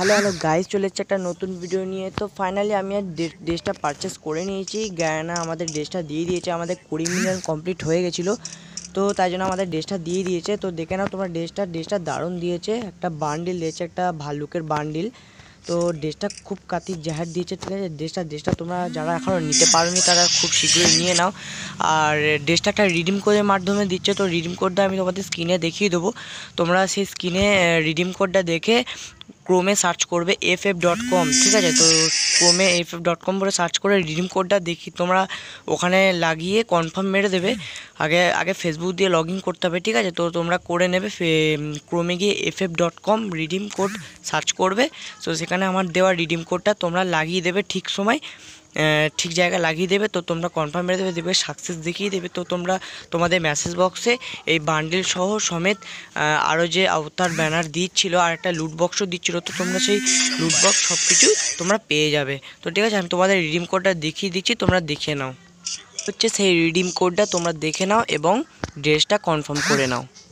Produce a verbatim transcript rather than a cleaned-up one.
Hello hello guys, চলে এসেছে একটা নতুন ভিডিও নিয়ে। তো ফাইনালি আমি আর ড্রেসটা পারচেস করে নিয়েছি। গায়ানা আমাদের ড্রেসটা দিয়ে দিয়েছে, আমাদের কুড়ি মিলিয়ন কমপ্লিট হয়ে গেছিলো, তো তাই জন্য আমাদের ড্রেসটা দিয়ে দিয়েছে। তো দেখে নাও তোমরা ড্রেসটা ড্রেসটা দারুণ দিয়েছে, একটা বান্ডিল দিয়েছে, একটা ভাল্লুকের বান্ডিল। তো ড্রেসটা খুব কাতি জাহার দিয়েছে, ঠিক আছে। ড্রেসটা ড্রেসটা তোমরা যারা এখনও নিতে পারোনি তারা খুব শীঘ্রই নিয়ে নাও। আর ড্রেসটা একটা রিডিম কোডের মাধ্যমে দিচ্ছে, তো রিডিম কোডটা আমি তোমাদের স্ক্রিনে দেখিয়ে দেবো। তোমরা সেই স্ক্রিনে রিডিম কোডটা দেখে ক্রোমে সার্চ করবে এফ এফ ডট কম, ঠিক আছে। তো ক্রোমে এফ এফ ডট কম বলে সার্চ করে রিডিম কোডটা দেখি তোমরা ওখানে লাগিয়ে কনফার্ম মেরে দেবে। আগে আগে ফেসবুক দিয়ে লগ ইন করতে হবে, ঠিক আছে। তো তোমরা করে নেবে, ক্রোমে গিয়ে F F dot com redeem code search করবে। তো সেখানে আমার দেওয়া রিডিম কোডটা তোমরা লাগিয়ে দেবে, ঠিক সময় ঠিক জায়গায় লাগিয়ে দেবে। তো তোমরা কনফার্ম মেরে দেবে, দেবে সাকসেস দেখিয়ে দেবে। তো তোমরা তোমাদের মেসেজ বক্সে এই বান্ডিল সহ সমেত আরও যে আওতার ব্যানার দিচ্ছিলো আর একটা লুট বক্সও দিচ্ছিলো, তো তোমরা সেই লুট বক্স সব কিছু তোমরা পেয়ে যাবে। তো ঠিক আছে, আমি তোমাদের রিডিম কোডটা দেখিয়ে দিচ্ছি, তোমরা দেখে নাও। হচ্ছে সেই রিডিম কোডটা তোমরা দেখে নাও এবং ড্রেসটা কনফার্ম করে নাও।